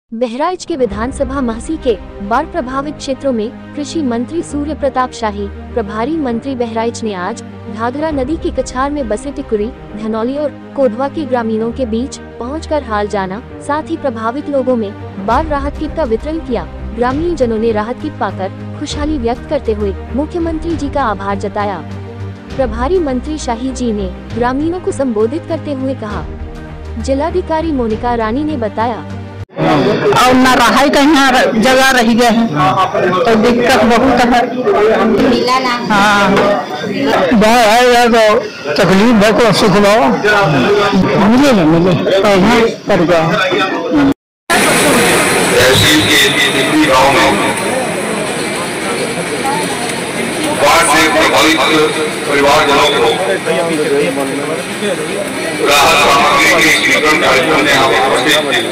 बहराइच के विधानसभा महसी के बाढ़ प्रभावित क्षेत्रों में कृषि मंत्री सूर्य प्रताप शाही, प्रभारी मंत्री बहराइच ने आज घाघरा नदी की कछार में बसे टिकुरी, धनौली और कोधवा के ग्रामीणों के बीच पहुंचकर हाल जाना, साथ ही प्रभावित लोगों में बाढ़ राहत किट का वितरण किया। ग्रामीण जनों ने राहत किट पाकर खुशहाली व्यक्त करते हुए मुख्यमंत्री जी का आभार जताया। प्रभारी मंत्री शाही जी ने ग्रामीणों को संबोधित करते हुए कहा। जिलाधिकारी मोनिका रानी ने बताया, और न रहाई का यहाँ जगह रह गए हैं तो दिक्कत बहुत है। हाँ बाढ़ आएगा तो तकलीफ है को सुख लो मिले न मिले पड़ गया। तहसील के गाँव में बाढ़ से प्रभावित परिवारजनों को राहत सामग्री के वितरण कार्यक्रम में आप उपस्थित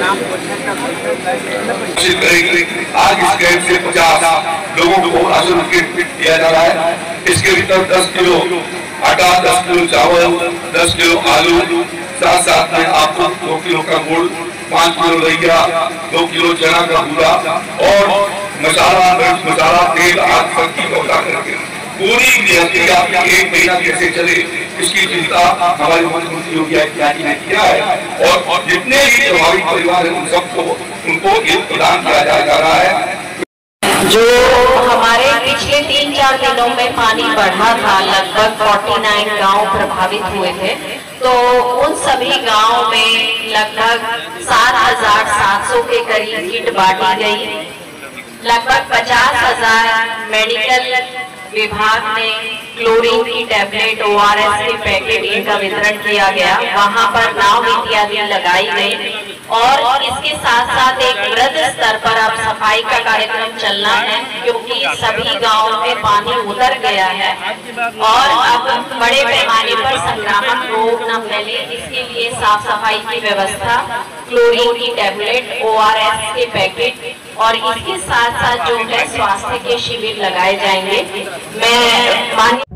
थे। आज इस कैंप से 50 लोगों को राशन किट दिया जा रहा है। इसके भीतर 10 किलो आटा, 10 किलो चावल, 10 किलो आलू, साथ साथ में आपको 2 किलो का गुड़, 5 किलो लइया, 2 किलो चना का बूरा और मसाला, मिर्च मसाला, तेल आदि सब की व्यवस्था करके पूरी नियति आपकी 1 महीना कैसे चले इसकी चिंता हमारे मुख्यमंत्री योगी आदित्यनाथ ने किया है। और जितने भी प्रभावित परिवार हैं उन सबको उनको एक प्रदान किया जा रहा है। जो हमारे पिछले 3-4 दिनों में पानी बढ़ा था, लगभग 49 गांव प्रभावित हुए थे, तो उन सभी गांव में लगभग 7,700 के करीब किट बांटी गई। लगभग 50,000 मेडिकल विभाग ने क्लोरीन की टैबलेट, ORS के पैकेट इनका वितरण किया गया। वहां पर नाव इत्यादि लगाई गई और इसके साथ साथ एक वृहद स्तर पर अब सफाई का कार्यक्रम चलना है, क्योंकि सभी गांवों में पानी उतर गया है और अब बड़े पैमाने पर संक्रामक रोग न फैले, इसके लिए साफ सफाई की व्यवस्था, क्लोरीन की टैबलेट, ORS के पैकेट और इसके साथ साथ जो है स्वास्थ्य के शिविर लगाए जाएंगे। मैं माननीय